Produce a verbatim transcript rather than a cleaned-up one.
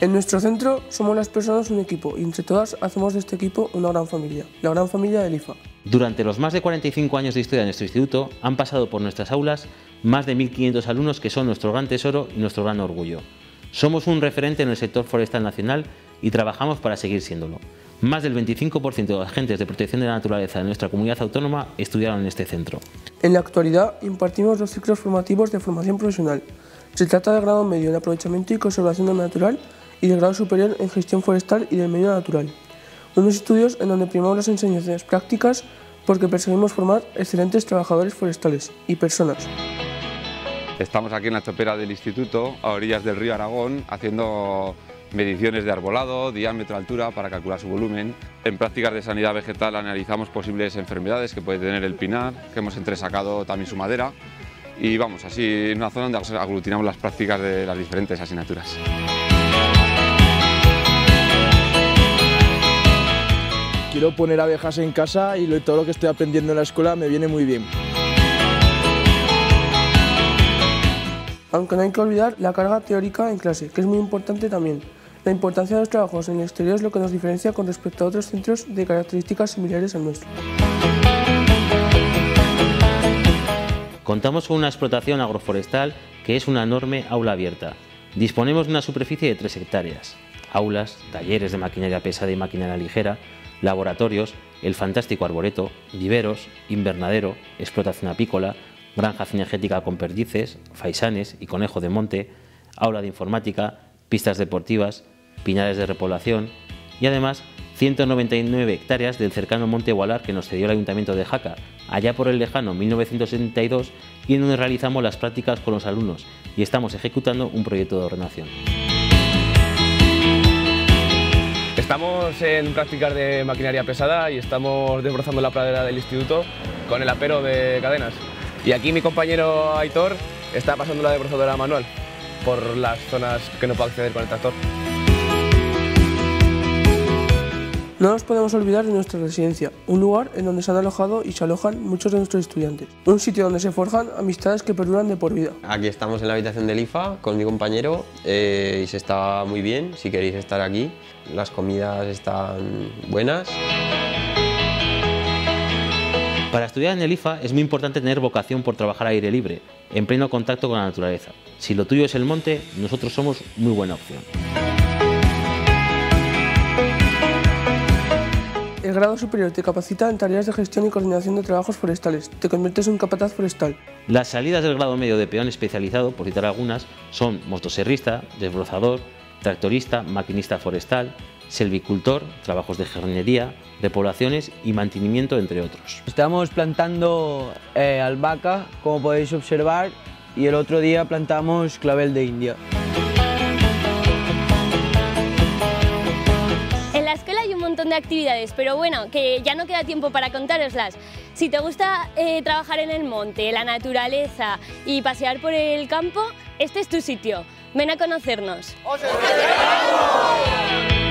En nuestro centro somos las personas un equipo y entre todas hacemos de este equipo una gran familia, la gran familia del I F A. Durante los más de cuarenta y cinco años de historia de nuestro instituto han pasado por nuestras aulas más de mil quinientos alumnos que son nuestro gran tesoro y nuestro gran orgullo. Somos un referente en el sector forestal nacional y trabajamos para seguir siéndolo. Más del veinticinco por ciento de los agentes de protección de la naturaleza de nuestra comunidad autónoma estudiaron en este centro. En la actualidad impartimos dos ciclos formativos de formación profesional. Se trata del grado medio en aprovechamiento y conservación del natural y del grado superior en gestión forestal y del medio natural. Unos estudios en donde primamos las enseñanzas prácticas porque perseguimos formar excelentes trabajadores forestales y personas. Estamos aquí en la topera del instituto, a orillas del río Aragón, haciendo mediciones de arbolado, diámetro, altura para calcular su volumen. En prácticas de sanidad vegetal analizamos posibles enfermedades que puede tener el pinar, que hemos entresacado también su madera. Y vamos, así en una zona donde aglutinamos las prácticas de las diferentes asignaturas. Quiero poner abejas en casa y todo lo que estoy aprendiendo en la escuela me viene muy bien. Aunque no hay que olvidar la carga teórica en clase, que es muy importante también. La importancia de los trabajos en el exterior es lo que nos diferencia con respecto a otros centros de características similares al nuestro. Contamos con una explotación agroforestal que es una enorme aula abierta. Disponemos de una superficie de tres hectáreas. Aulas, talleres de maquinaria pesada y maquinaria ligera, laboratorios, el fantástico arboreto, viveros, invernadero, explotación apícola, granja cinegética con perdices, faisanes y conejo de monte, aula de informática, pistas deportivas, pinares de repoblación y además ciento noventa y nueve hectáreas del cercano Monte Gualar que nos cedió el Ayuntamiento de Jaca, allá por el lejano mil novecientos setenta y dos, y en donde realizamos las prácticas con los alumnos y estamos ejecutando un proyecto de ordenación. Estamos en prácticas de maquinaria pesada y estamos desbrozando la pradera del instituto con el apero de cadenas. Y aquí mi compañero Aitor está pasando la desbrozadora manual por las zonas que no puede acceder con el tractor. No nos podemos olvidar de nuestra residencia, un lugar en donde se han alojado y se alojan muchos de nuestros estudiantes. Un sitio donde se forjan amistades que perduran de por vida. Aquí estamos en la habitación del I F A con mi compañero eh, y se está muy bien si queréis estar aquí. Las comidas están buenas. Para estudiar en el I F A es muy importante tener vocación por trabajar al aire libre, en pleno contacto con la naturaleza. Si lo tuyo es el monte, nosotros somos muy buena opción. El grado superior te capacita en tareas de gestión y coordinación de trabajos forestales. Te conviertes en un capataz forestal. Las salidas del grado medio de peón especializado, por citar algunas, son motoserrista, desbrozador, tractorista, maquinista forestal, selvicultor, trabajos de jardinería, repoblaciones y mantenimiento, entre otros. Estamos plantando eh, albahaca, como podéis observar, y el otro día plantamos clavel de India. En la escuela hay un montón de actividades, pero bueno, que ya no queda tiempo para contároslas. Si te gusta eh, trabajar en el monte, la naturaleza y pasear por el campo, este es tu sitio. Ven a conocernos. ¡Os esperamos!